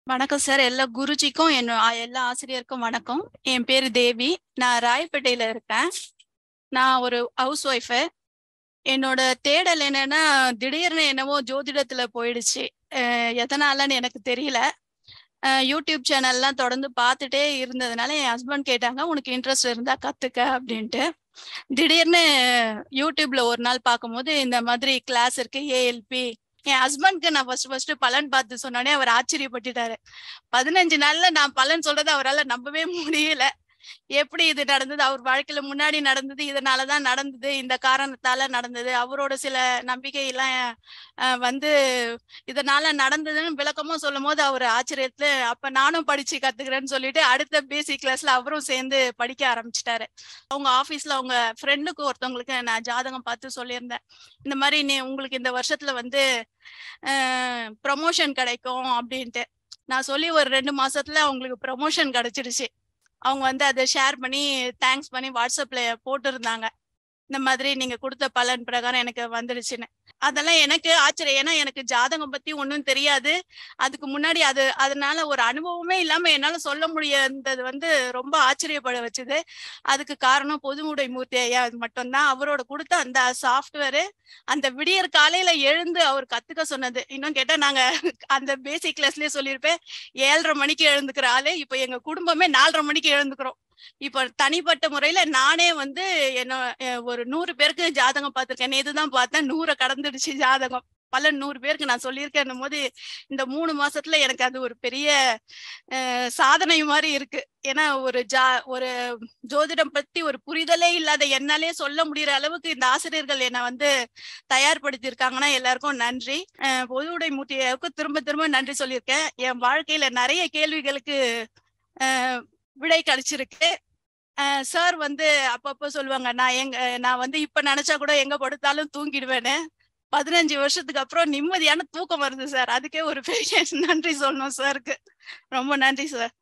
வணக்கம் சார். எல்லா குருஜிக்கும் எல்லா ஆசிரியருக்கும் வணக்கம். என் பேரு தேவி. நான் ராயப்பேட்டையில இருக்கேன். நான் ஒரு ஹவுஸ் ஒய்ஃபு. என்னோட தேடல் என்னன்னா, திடீர்னு என்னவோ ஜோதிடத்துல போயிடுச்சு. எதனாலன்னு எனக்கு தெரியல. யூடியூப் சேனல்லாம் தொடர்ந்து பார்த்துட்டே இருந்ததுனால என் ஹஸ்பண்ட் கேட்டாங்க, உனக்கு இன்ட்ரெஸ்ட் இருந்தா கத்துக்க அப்படின்ட்டு. திடீர்னு யூடியூப்ல ஒரு நாள் பார்க்கும்போது இந்த மாதிரி கிளாஸ் இருக்கு, ஏஎல்பி. என் ஹஸ்பண்ட்க்கு நான் ஃபர்ஸ்ட் பலன் பார்த்து சொன்னோடனே அவர் ஆச்சரியப்பட்டுட்டாரு. 15 நாள்ல நான் பலன் சொல்றதை அவரால் நம்பவே முடியல. எப்படி இது நடந்தது, அவர் வாழ்க்கையில முன்னாடி நடந்தது, இதனாலதான் நடந்தது, இந்த காரணத்தால நடந்தது, அவரோட சில நம்பிக்கை எல்லாம் வந்து இதனால நடந்ததுன்னு விளக்கமும் சொல்லும் போது அவர் ஆச்சரியத்துல, அப்ப நானும் படிச்சு கத்துக்கிறேன்னு சொல்லிட்டு அடுத்த பேசிக் கிளாஸ்ல அவரும் சேர்ந்து படிக்க ஆரம்பிச்சிட்டாரு. அவங்க ஆபீஸ்ல அவங்க ஃப்ரெண்டுக்கு ஒருத்தவங்களுக்கு நான் ஜாதகம் பார்த்து சொல்லியிருந்தேன், இந்த மாதிரி உங்களுக்கு இந்த வருஷத்துல வந்து ப்ரமோஷன் கிடைக்கும் அப்படின்ட்டு. நான் சொல்லி ஒரு 2 மாசத்துல அவங்களுக்கு ப்ரமோஷன் கிடைச்சிடுச்சு. அவங்க வந்து அதை ஷேர் பண்ணி தேங்க்ஸ் பண்ணி வாட்ஸ்அப்ல போட்டிருந்தாங்க, இந்த மாதிரி நீங்க கொடுத்த பலன் பிரகாரம் எனக்கு வந்துடுச்சுன்னு. அதெல்லாம் எனக்கு ஆச்சரியம். ஏன்னா எனக்கு ஜாதகம் பத்தி ஒன்றும் தெரியாது. அதுக்கு முன்னாடி அதனால ஒரு அனுபவமே இல்லாம என்னால சொல்ல முடியாதது வந்து ரொம்ப ஆச்சரியப்பட வச்சுது. அதுக்கு காரணம் பொதுவுடைமூர்த்தி ஐயா மட்டும்தான். அவரோட கொடுத்த அந்த சாஃப்ட்வேரு, அந்த விடியற் காலையில எழுந்து அவர் கத்துக்க சொன்னது. இன்னும் கேட்டா நாங்க அந்த பேசிக் கிளாஸ்லயே சொல்லியிருப்பேன், 7:30 மணிக்கு எழுந்துக்கிற ஆளு இப்ப எங்க குடும்பமே 4:30 மணிக்கு எழுந்துக்கிறோம். இப்ப தனிப்பட்ட முறையில நானே வந்து என்ன ஒரு 100 பேருக்கு ஜாதகம் பார்த்திருக்கேன். நேத்துதான் பார்த்தேன், 100 கடந்துடுச்சு ஜாதகம். பல 100 பேருக்கு நான் சொல்லியிருக்கேன் போது இந்த 3 மாசத்துல எனக்கு அது ஒரு பெரிய சாதனை மாதிரி இருக்கு. ஏன்னா ஒரு ஜோதிடம் பத்தி ஒரு புரிதலே இல்லாத என்னாலே சொல்ல முடியற அளவுக்கு இந்த ஆசிரியர்கள் என்னை வந்து தயார்படுத்தி இருக்காங்கன்னா எல்லாருக்கும் நன்றி. பொதுவுடைமூர்த்திக்கு திரும்ப திரும்ப நன்றி சொல்லியிருக்கேன். என் வாழ்க்கையில நிறைய கேள்விகளுக்கு விடை கிடைச்சிருக்கு. சார் வந்து அப்பப்போ சொல்லுவாங்க, நான் வந்து இப்ப நினைச்சா கூட எங்க படுத்தாலும் தூங்கிடுவேன்னு. 15 வருஷத்துக்கு அப்புறம் நிம்மதியான தூக்கம் வருது சார். அதுக்கே ஒரு பெரிய நன்றி சொல்லணும் சாருக்கு. ரொம்ப நன்றி சார்.